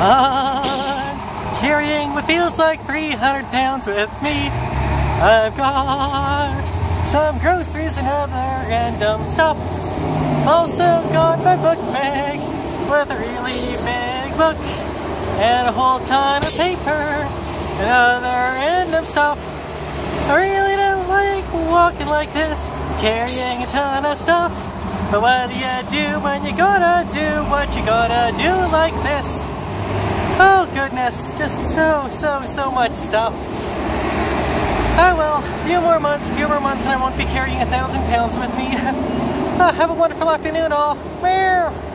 I'm carrying what feels like 300 pounds with me. I've got some groceries and other random stuff. Also got my book bag with a really big book and a whole ton of paper and other random stuff. I really don't like walking like this, carrying a ton of stuff. But what do you do when you gotta do what you gotta do like this? Oh goodness, just so much stuff. Oh well, a few more months and I won't be carrying 1,000 pounds with me. Have a wonderful afternoon all. Meow.